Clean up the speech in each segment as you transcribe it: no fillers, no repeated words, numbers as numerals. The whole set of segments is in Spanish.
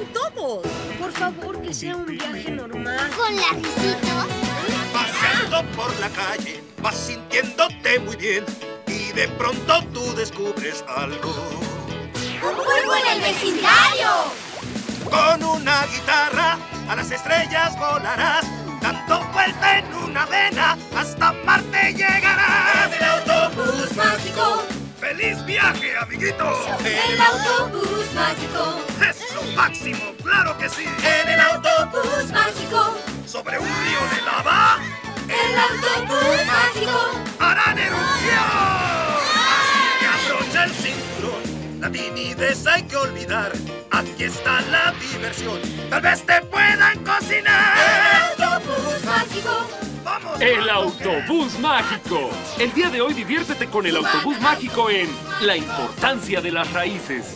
ríen todos. Por favor, que sea un viaje normal. Con larguicitos. Paseando por la calle, vas sintiéndote muy bien y de pronto tú descubres algo. ¡Un pulpo en el vecindario! Con una guitarra a las estrellas volarás, dando vuelta en una vena hasta Marte llegarás. ¡En el autobús mágico! ¡Feliz viaje, amiguito! ¡El autobús mágico! ¡Es lo máximo! ¡Claro que sí! ¡En el autobús mágico! ¿Sobre un río de lava? ¡El autobús mágico! ¡Harán erupción! Y abrocha el cinturón, la timidez hay que olvidar. Aquí está la diversión, tal vez te puedan cocinar. ¡El autobús mágico! ¡Vamos! ¡El autobús mágico! El día de hoy diviértete con el autobús mágico en La importancia de las raíces.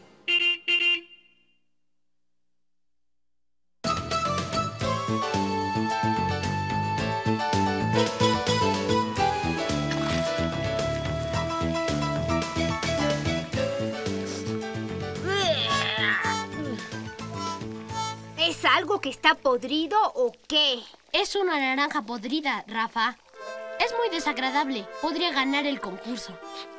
¿Es algo que está podrido o qué? Es una naranja podrida, Rafa. Es muy desagradable. Podría ganar el concurso.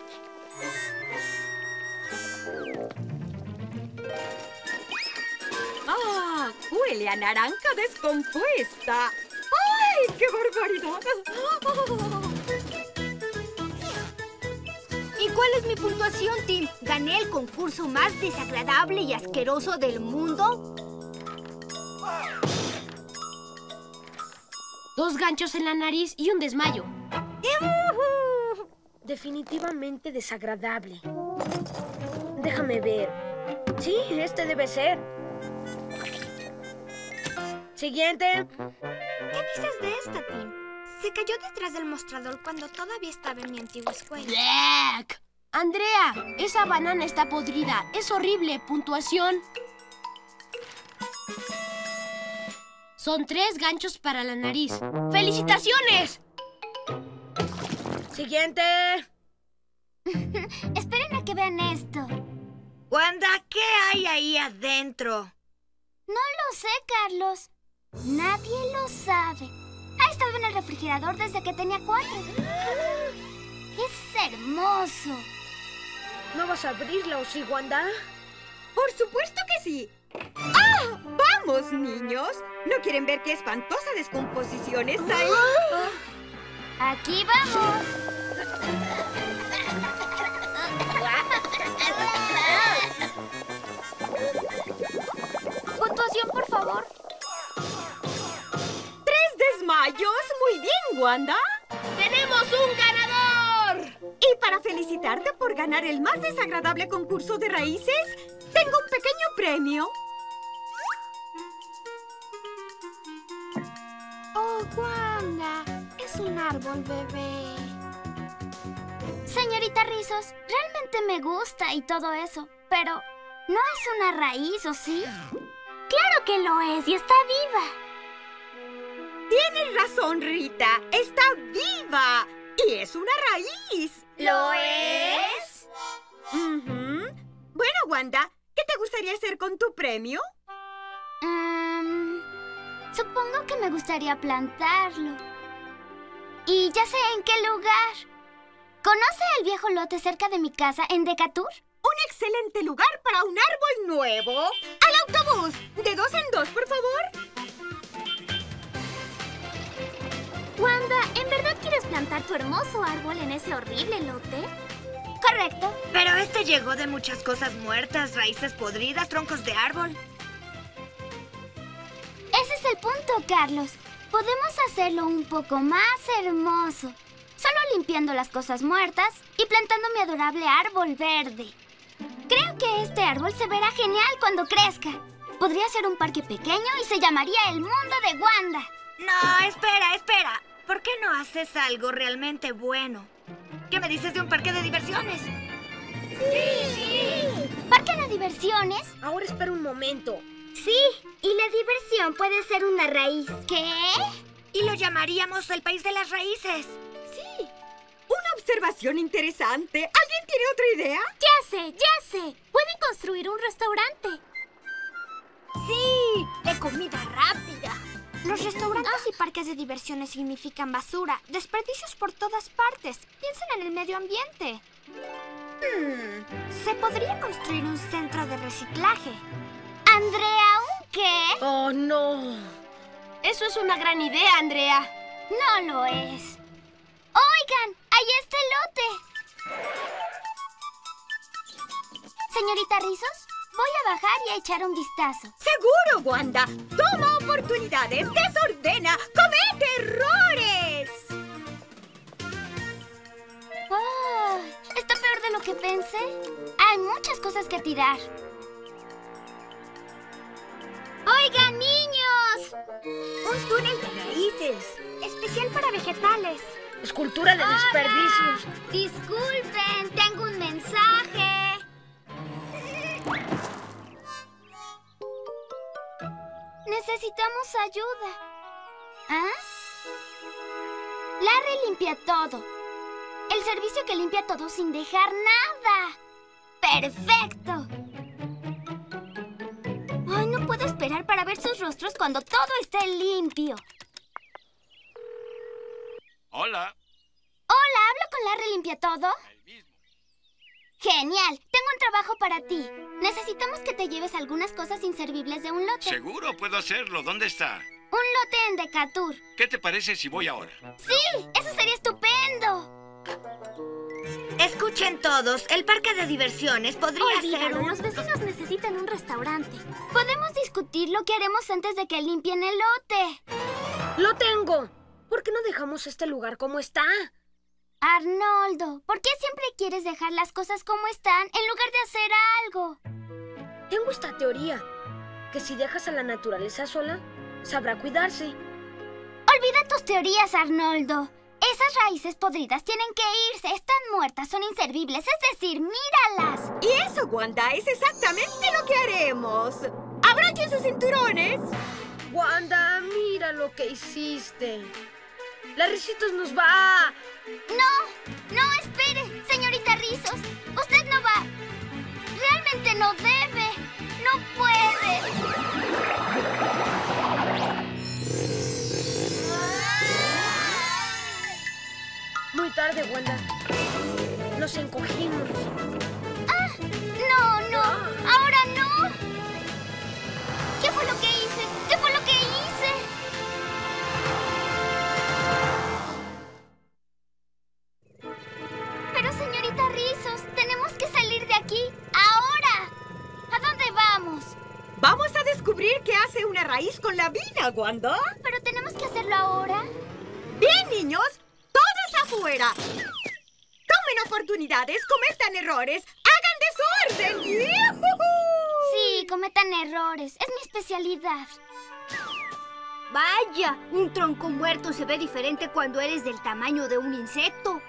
¡Ah! Huele a naranja descompuesta. ¡Ay, qué barbaridad! ¿Y cuál es mi puntuación, Tim? ¿Gané el concurso más desagradable y asqueroso del mundo? 2 ganchos en la nariz y un desmayo. Definitivamente desagradable. Déjame ver. Sí, este debe ser. Siguiente. ¿Qué dices de esta, Tim? Se cayó detrás del mostrador cuando todavía estaba en mi antigua escuela. ¡Blech! Andrea, esa banana está podrida. Es horrible. Puntuación. Son 3 ganchos para la nariz. ¡Felicitaciones! Siguiente. Esperen a que vean esto. Wanda, ¿qué hay ahí adentro? No lo sé, Carlos. Nadie lo sabe. Ha estado en el refrigerador desde que tenía 4. Es hermoso. ¿No vas a abrirla o sí, Wanda? ¡Por supuesto que sí! ¡Ah! ¡Vamos, niños! ¿No quieren ver qué espantosa descomposición está ahí? Aquí vamos. Puntuación, por favor. 3 desmayos. Muy bien, Wanda. ¡Tenemos un ganador! Y para felicitarte por ganar el más desagradable concurso de raíces, tengo un pequeño premio. Oh, Wanda. Es un árbol, bebé. Señorita Rizos, realmente me gusta y todo eso, pero no es una raíz, ¿o sí? Claro que lo es y está viva. Tienes razón, Rita. Está viva. Y es una raíz. ¿Lo es? Ujú. Bueno, Wanda, ¿qué te gustaría hacer con tu premio? Supongo que me gustaría plantarlo. Y ya sé en qué lugar. ¿Conoce el viejo lote cerca de mi casa en Decatur? Un excelente lugar para un árbol nuevo. ¡Al autobús! De 2 en 2, por favor. Wanda, ¿en verdad quieres plantar tu hermoso árbol en ese horrible lote? Correcto. Pero este llegó de muchas cosas muertas, raíces podridas, troncos de árbol. Ese es el punto, Carlos. Podemos hacerlo un poco más hermoso. Solo limpiando las cosas muertas y plantando mi adorable árbol verde. Creo que este árbol se verá genial cuando crezca. Podría ser un parque pequeño y se llamaría El Mundo de Wanda. No, espera. ¿Por qué no haces algo realmente bueno? ¿Qué me dices de un parque de diversiones? ¡Sí! ¿Parque de diversiones? Ahora espera un momento. Sí, y la diversión puede ser una raíz. ¿Qué? Y lo llamaríamos el país de las raíces. Sí. Una observación interesante. ¿Alguien tiene otra idea? Ya sé. Pueden construir un restaurante. la comida rápida. Los restaurantes y parques de diversiones significan basura, desperdicios por todas partes. Piensen en el medio ambiente. Se podría construir un centro de reciclaje. Andrea, ¿un qué? Oh, no. Eso es una gran idea, Andrea. No lo es. Oigan, ahí está el lote. Señorita Rizos, voy a bajar y a echar un vistazo. ¡Seguro, Wanda! ¡Toma oportunidades! ¡Desordena! ¡Comete errores! Oh, está peor de lo que pensé. Hay muchas cosas que tirar. ¡Oigan, niños! Un túnel de raíces, especial para vegetales. Escultura de desperdicios. Disculpen, tengo un mensaje. Necesitamos ayuda. ¿Ah? Larry limpia todo. El servicio que limpia todo sin dejar nada. ¡Perfecto! Ay, no puedo esperar para ver sus rostros cuando todo esté limpio. Hola. Hola, ¿hablo con Larry Limpia Todo? El mismo. Genial, tengo un trabajo para ti. Necesitamos que te lleves algunas cosas inservibles de un lote. Seguro puedo hacerlo. ¿Dónde está? Un lote en Decatur. ¿Qué te parece si voy ahora? ¡Sí! ¡Eso sería estupendo! Escuchen todos, el parque de diversiones podría ser un... Los vecinos necesitan un restaurante. Podemos discutir lo que haremos antes de que limpien el lote. Lo tengo. ¿Por qué no dejamos este lugar como está? Arnoldo, ¿por qué siempre quieres dejar las cosas como están en lugar de hacer algo? Tengo esta teoría, que si dejas a la naturaleza sola, sabrá cuidarse. Olvida tus teorías, Arnoldo. Esas raíces podridas tienen que irse. Están muertas, son inservibles. Es decir, míralas. Y eso, Wanda, es exactamente lo que haremos. ¡Abrochen sus cinturones! Wanda, mira lo que hiciste. La Ricitos nos va a... No, espere, señorita Rizos. Usted no va. Realmente no debe. No puede. Muy tarde, Wanda. Nos encogimos. No. Ahora no. ¿Qué fue lo que hice? ¿Qué fue lo que hice? Pero, señorita Rizos, tenemos que salir de aquí ahora. ¿A dónde vamos? Vamos a descubrir qué hace una raíz con la vida, Wanda. ¿Pero tenemos que hacerlo ahora? Bien, niños, todos afuera. Tomen oportunidades, cometan errores, hagan desorden. ¡Yujú! Sí, cometan errores. Es mi especialidad. Vaya, un tronco muerto se ve diferente cuando eres del tamaño de un insecto.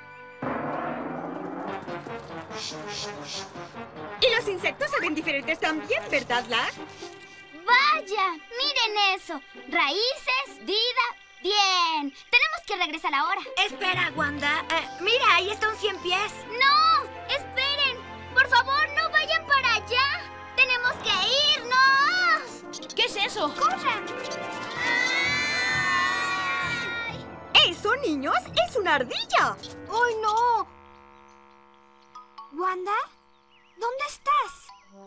Y los insectos se ven diferentes también, ¿verdad, Lar? ¡Vaya! ¡Miren eso! Raíces, vida, bien. Tenemos que regresar ahora. Espera, Wanda. Mira, ahí está un 100 pies. ¡No! ¡Esperen! ¡Por favor, no vayan para allá! ¡Tenemos que irnos! ¿Qué es eso? ¡Corran! Eso, niños, es una ardilla. ¡Ay, no! ¿Wanda? ¿Dónde estás?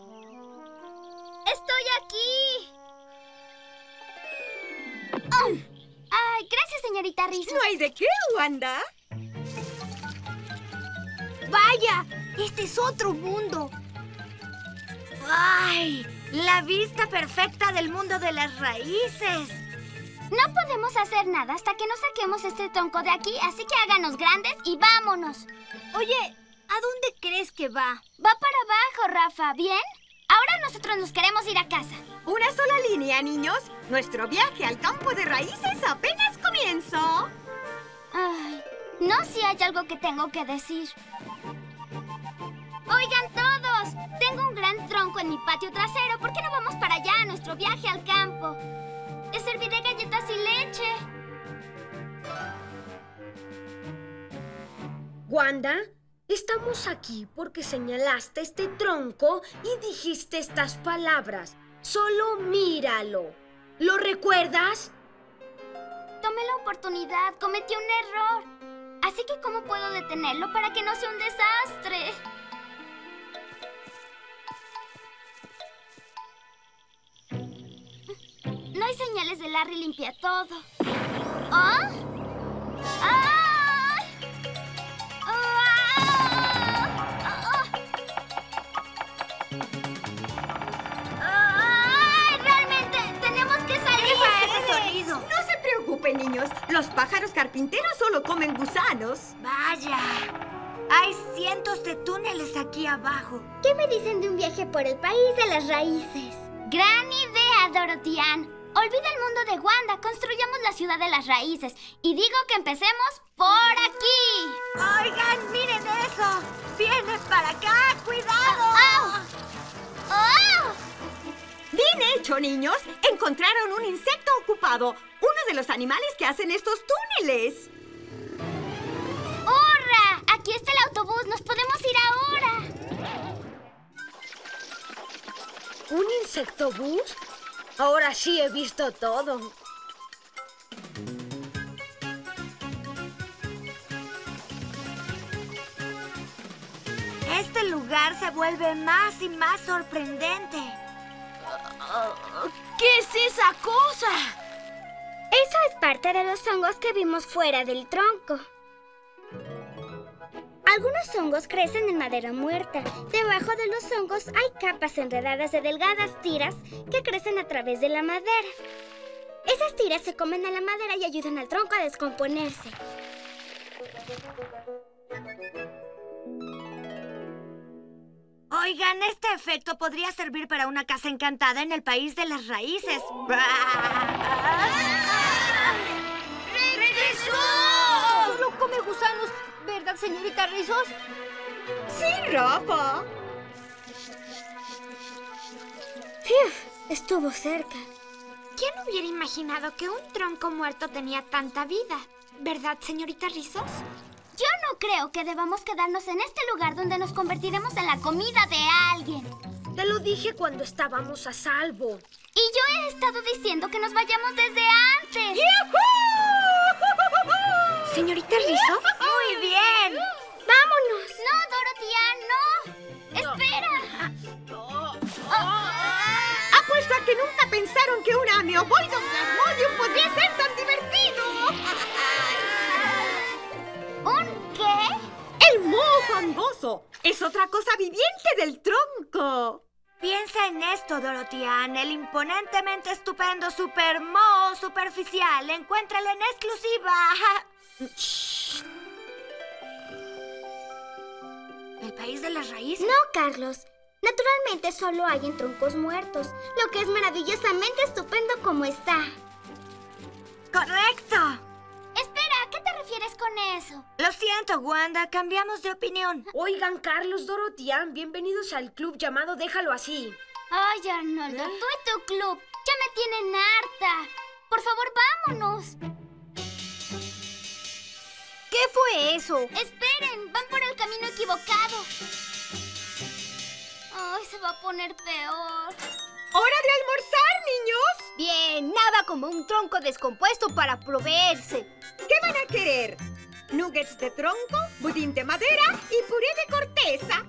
¡Estoy aquí! ¡Ay, gracias, señorita Rizos! No hay de qué, Wanda. ¡Vaya! ¡Este es otro mundo! ¡Ay! La vista perfecta del mundo de las raíces. No podemos hacer nada hasta que no saquemos este tronco de aquí, así que háganos grandes y vámonos. Oye, ¿a dónde crees que va? Va para abajo, Rafa, ¿bien? Ahora nosotros nos queremos ir a casa. Una sola línea, niños. Nuestro viaje al campo de raíces apenas comenzó. Ay, no si hay algo que tengo que decir. Oigan todos, tengo un gran tronco en mi patio trasero. ¿Por qué no vamos para allá a nuestro viaje al campo? Les serviré galletas y leche. Wanda, estamos aquí porque señalaste este tronco y dijiste estas palabras. Solo míralo. ¿Lo recuerdas? Tomé la oportunidad, cometí un error. Así que ¿cómo puedo detenerlo para que no sea un desastre? No hay señales de Larry limpia todo. ¿Ah? ¡Ah! ¡Ah! ¡Realmente tenemos que salir! ¿Qué fue ese sonido? No se preocupen, niños. Los pájaros carpinteros solo comen gusanos. Vaya. Hay cientos de túneles aquí abajo. ¿Qué me dicen de un viaje por el país de las raíces? ¡Gran idea, Dorothy Ann! Olvida el mundo de Wanda, construyamos la ciudad de las raíces. Y digo que empecemos por aquí. Oigan, miren eso. Viene para acá, cuidado. ¡Oh! Bien hecho, niños. Encontraron un insecto ocupado. Uno de los animales que hacen estos túneles. ¡Hurra! Aquí está el autobús. Nos podemos ir ahora. ¿Un insectobús? Ahora sí he visto todo. Este lugar se vuelve más y más sorprendente. ¿Qué es esa cosa? Eso es parte de los hongos que vimos fuera del tronco. Algunos hongos crecen en madera muerta. Debajo de los hongos hay capas enredadas de delgadas tiras que crecen a través de la madera. Esas tiras se comen a la madera y ayudan al tronco a descomponerse. Oigan, este efecto podría servir para una casa encantada en el país de las raíces. ¡Regresó! Solo come gusanos, ¿verdad, señorita Rizos? Sí, Rafa. Estuvo cerca. ¿Quién hubiera imaginado que un tronco muerto tenía tanta vida? ¿Verdad, señorita Rizos? Yo no creo que debamos quedarnos en este lugar donde nos convertiremos en la comida de alguien. Te lo dije cuando estábamos a salvo. Y yo he estado diciendo que nos vayamos desde antes. ¿Señorita Rizos? ¡Muy bien! ¡Vámonos! No, Dorothy Ann, no. ¡Espera! Apuesto a que nunca pensaron que un amioboide plasmodium podría ser tan divertido. ¿Un qué? El moho fangoso. Es otra cosa viviente del tronco. Piensa en esto, Dorothy Ann. El imponentemente estupendo super moho superficial. Encuéntralo en exclusiva. ¿El país de las raíces? No, Carlos. Naturalmente solo hay en troncos muertos, lo que es maravillosamente estupendo como está. ¡Correcto! Espera, ¿a qué te refieres con eso? Lo siento, Wanda. Cambiamos de opinión. Oigan, Carlos, Dorothy Ann, bienvenidos al club llamado Déjalo Así. Ay, Arnoldo, tú y tu club ya me tienen harta. Por favor, vámonos. ¿Qué fue eso? Esperen, van por el camino equivocado. Ay, se va a poner peor. ¡Hora de almorzar, niños! Bien, nada como un tronco descompuesto para proveerse. ¿Qué van a querer? ¿Nuggets de tronco, budín de madera y puré de corteza?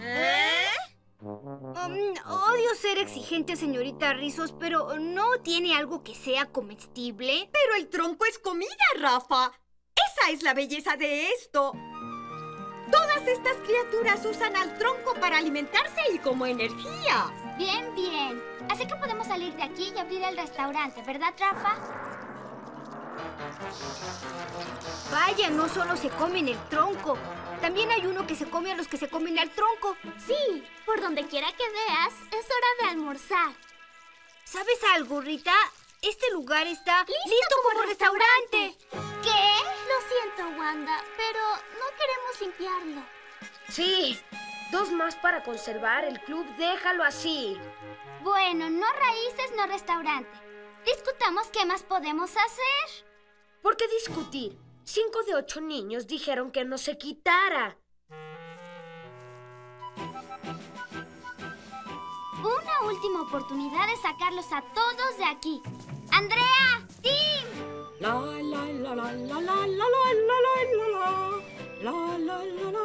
Odio ser exigente, señorita Rizos, pero ¿no tiene algo que sea comestible? Pero el tronco es comida, Rafa. Esa es la belleza de esto. Todas estas criaturas usan al tronco para alimentarse y como energía. Bien, bien. Así que podemos salir de aquí y abrir el restaurante, ¿verdad, Rafa? Vaya, no solo se comen el tronco. También hay uno que se come a los que se comen al tronco. Sí, por donde quiera que veas, es hora de almorzar. ¿Sabes algo, Rita? Este lugar está listo como restaurante. ¿Qué? Lo siento, Wanda, pero no queremos limpiarlo. Sí, 2 más para conservar el club Déjalo Así. Bueno, no raíces, no restaurante. Discutamos qué más podemos hacer. ¿Por qué discutir? 5 de 8 niños dijeron que no se quitara. Una última oportunidad de sacarlos a todos de aquí. ¡Andrea! ¡Tim! La la la la la la la la la la la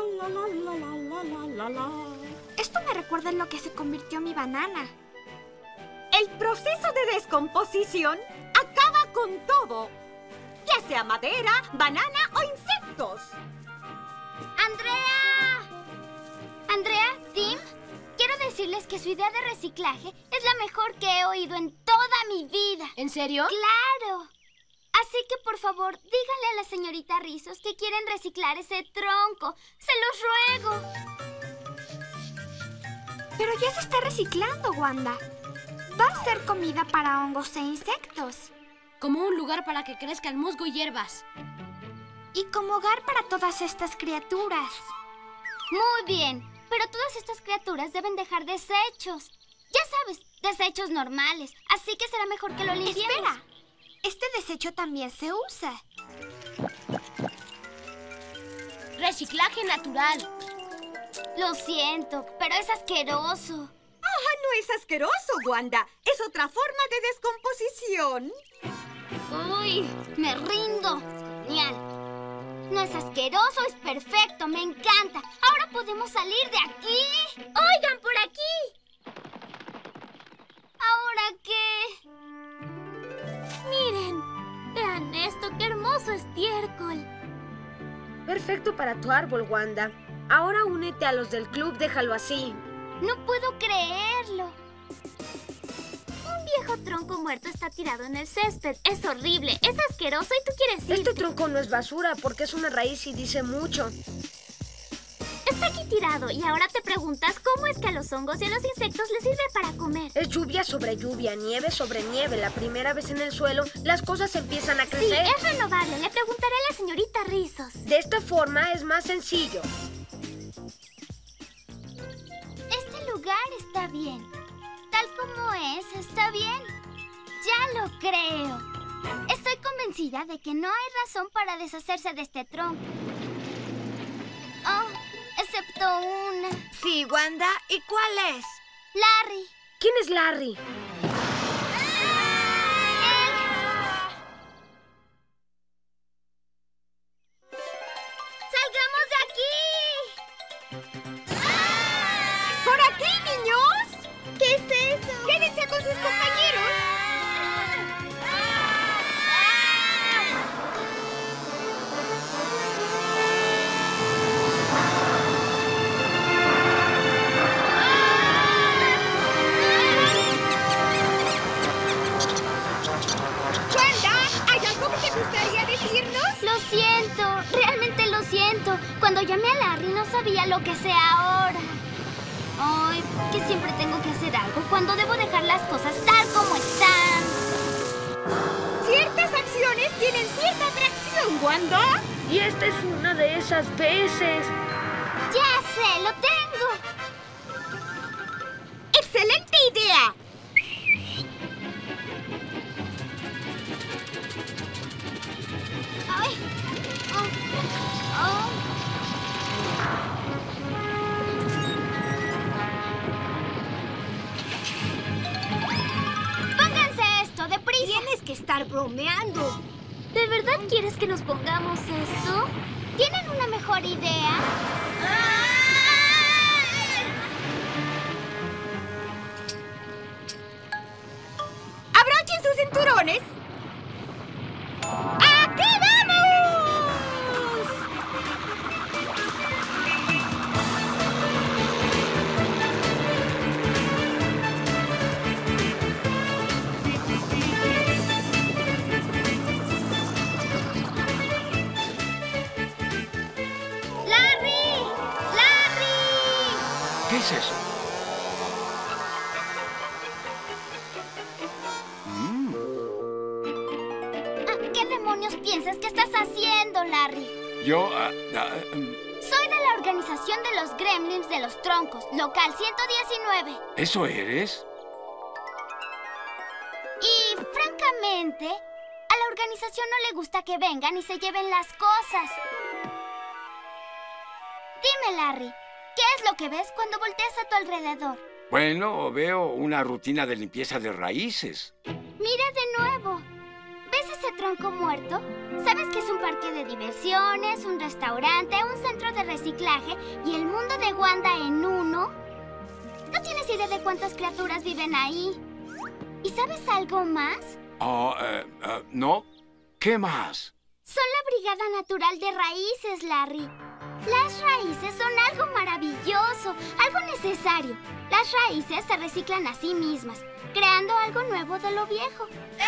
la. Esto me recuerda en lo que se convirtió mi banana. El proceso de descomposición acaba con todo, ya sea madera, banana o insectos. ¡Andrea! ¿Andrea? ¿Tim? Quiero decirles que su idea de reciclaje es la mejor que he oído en toda mi vida. ¿En serio? ¡Claro! Así que, por favor, díganle a la señorita Rizos que quieren reciclar ese tronco. ¡Se los ruego! Pero ya se está reciclando, Wanda. Va a ser comida para hongos e insectos. Como un lugar para que crezcan musgo y hierbas. Y como hogar para todas estas criaturas. Muy bien, pero todas estas criaturas deben dejar desechos. Ya sabes, desechos normales. Así que será mejor que lo limpiemos. Espera, este desecho también se usa. Reciclaje natural. Lo siento, pero es asqueroso. Ah, no es asqueroso, Wanda. Es otra forma de descomposición. ¡Uy! ¡Me rindo! Genial. No es asqueroso, es perfecto, me encanta. Ahora podemos salir de aquí. ¡Oigan, por aquí! ¿Ahora qué? Miren, vean esto, qué hermoso estiércol. Perfecto para tu árbol, Wanda. Ahora únete a los del club, déjalo así. No puedo creerlo. Un viejo tronco muerto está tirado en el césped. Es horrible, es asqueroso y tú quieres ir. Este tronco no es basura porque es una raíz y dice mucho. Está aquí tirado y ahora te preguntas cómo es que a los hongos y a los insectos les sirve para comer. Es lluvia sobre lluvia, nieve sobre nieve. La primera vez en el suelo, las cosas empiezan a Sí, crecer. es renovable. Le preguntaré a la señorita Rizos. De esta forma es más sencillo. Este lugar está bien. Tal como es, está bien. Ya lo creo. Estoy convencida de que no hay razón para deshacerse de este tronco. Oh, excepto una. Sí, Wanda. ¿Y cuál es? Larry. ¿Quién es Larry? ¡Salgamos de aquí! ¡Por aquí, niños! ¿Qué es eso? ¡Quédense con sus compañeros! ¡Wanda! ¿Hay algo que te gustaría decirnos? Lo siento, realmente lo siento. Cuando llamé a Larry no sabía lo que sé ahora. Ay, que siempre tengo que hacer algo cuando debo dejar las cosas tal como están. Ciertas acciones tienen cierta atracción, Wanda. Y esta es una de esas veces. Ya sé, lo tengo. ¡Excelente idea! Ay. Oh. Oh. Pónganse esto, deprisa. Tienes que estar bromeando. ¿De verdad quieres que nos pongamos esto? ¿Tienen una mejor idea? ¡Abrochen sus cinturones! ¡Aquí vamos! ¡Larry! ¡Larry! ¿Qué es eso? ¿Qué demonios piensas que estás haciendo, Larry? Yo... Soy de la organización de los Gremlins de los Troncos, local 119. ¿Eso eres? Y, francamente, a la organización no le gusta que vengan y se lleven las cosas. Dime, Larry, ¿qué es lo que ves cuando volteas a tu alrededor? Bueno, veo una rutina de limpieza de raíces. Mira de nuevo. ¿Ves ese tronco muerto? ¿Sabes que es un parque de diversiones, un restaurante, un centro de reciclaje y el mundo de Wanda en uno? ¿No tienes idea de cuántas criaturas viven ahí? ¿Y sabes algo más? ¿No? ¿Qué más? Son la Brigada Natural de Raíces, Larry. Las raíces son algo maravilloso, algo necesario. Las raíces se reciclan a sí mismas, creando algo nuevo de lo viejo.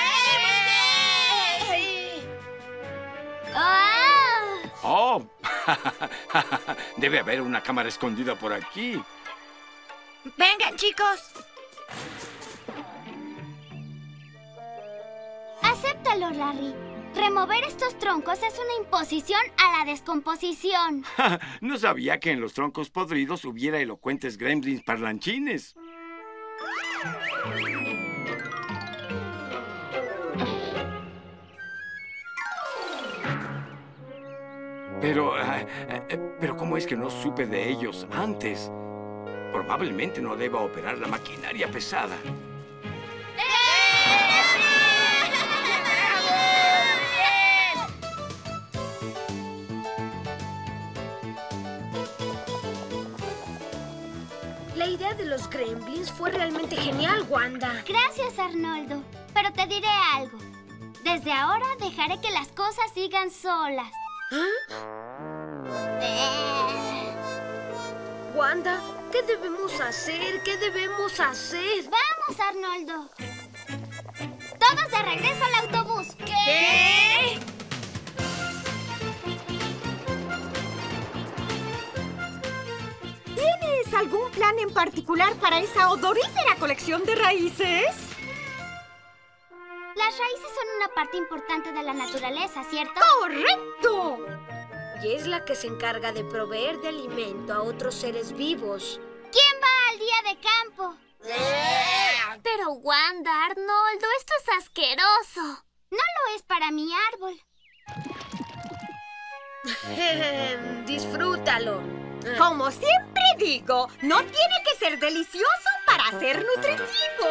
¡Sí! ¡Ah! ¡Oh! Debe haber una cámara escondida por aquí. Vengan, chicos. Acéptalo, Larry. Remover estos troncos es una imposición a la descomposición. No sabía que en los troncos podridos hubiera elocuentes gremlins parlanchines. Pero ¿cómo es que no supe de ellos antes? Probablemente no deba operar la maquinaria pesada. La idea de los gremlins fue realmente genial, Wanda. Gracias, Arnoldo. Pero te diré algo. Desde ahora dejaré que las cosas sigan solas. Wanda, ¿qué debemos hacer? ¿Qué debemos hacer? ¡Vamos, Arnoldo! ¡Todos de regreso al autobús! ¿Qué? ¿Tienes algún plan en particular para esa odorífera colección de raíces? Las raíces son una parte importante de la naturaleza, ¿cierto? ¡Correcto! Y es la que se encarga de proveer de alimento a otros seres vivos. ¿Quién va al día de campo? Pero Wanda, Arnoldo, esto es asqueroso. No lo es para mi árbol. Disfrútalo. Como siempre digo, no tiene que ser delicioso para ser nutritivo.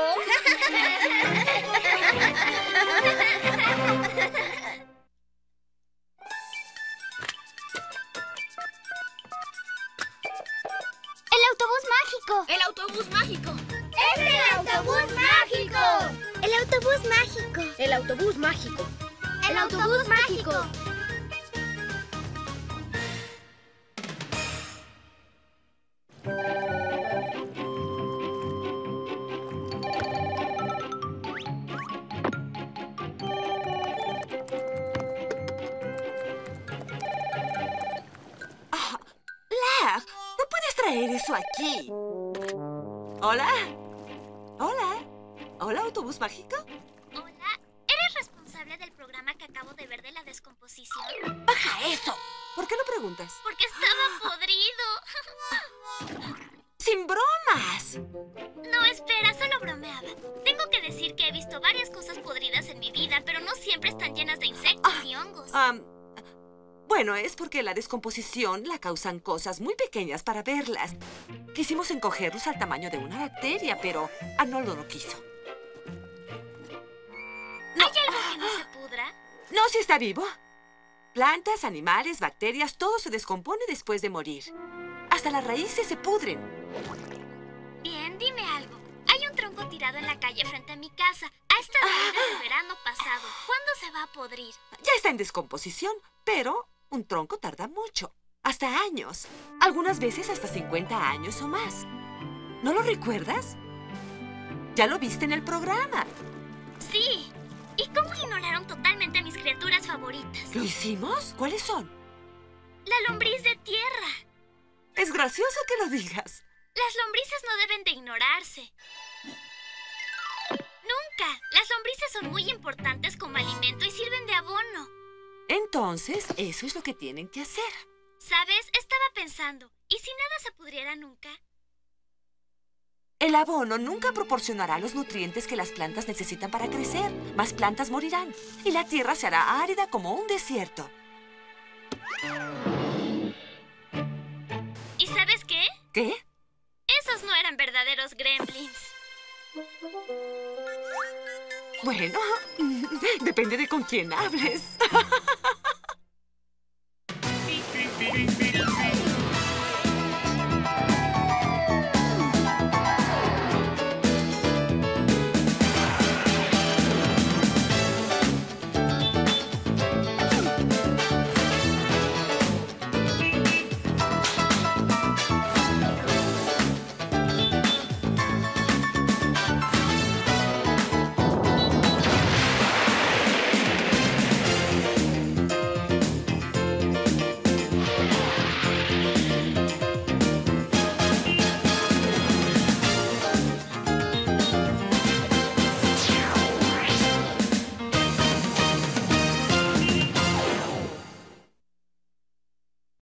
¡El autobús mágico! ¡El autobús mágico! ¡Es el autobús mágico! ¡El autobús mágico! El autobús mágico. ¡El autobús mágico! ¿No puedes traer eso aquí? ¿Hola? ¿Hola? ¿Hola, autobús mágico? Hola, ¿eres responsable del programa que acabo de ver de la descomposición? ¡Baja eso! ¿Por qué lo preguntas? Porque estaba podrido. ¡Sin bromas! No, espera, solo bromeaba. Tengo que decir que he visto varias cosas podridas en mi vida, pero no siempre están llenas de insectos y hongos. Bueno, es porque la descomposición la causan cosas muy pequeñas para verlas. Quisimos encogerlos al tamaño de una bacteria, pero Arnoldo no quiso. ¿Hay algo que no se pudra? No, si está vivo. Plantas, animales, bacterias, todo se descompone después de morir. Hasta las raíces se pudren. Bien, dime algo. Hay un tronco tirado en la calle frente a mi casa. Ha estado ahí desde el verano pasado. ¿Cuándo se va a podrir? Ya está en descomposición, pero un tronco tarda mucho. Hasta años. Algunas veces hasta 50 años o más. ¿No lo recuerdas? Ya lo viste en el programa. Sí. ¿Y cómo ignoraron totalmente a mis criaturas favoritas? ¿Lo hicimos? ¿Cuáles son? La lombriz de tierra. Es gracioso que lo digas. Las lombrices no deben de ignorarse. Nunca. Las lombrices son muy importantes como alimento y sirven de abono. Entonces, eso es lo que tienen que hacer. ¿Sabes? Estaba pensando, ¿y si nada se pudriera nunca? El abono nunca proporcionará los nutrientes que las plantas necesitan para crecer. Más plantas morirán y la tierra se hará árida como un desierto. ¿Y sabes qué? ¿Qué? Esos no eran verdaderos gremlins. Bueno, depende de con quién hables.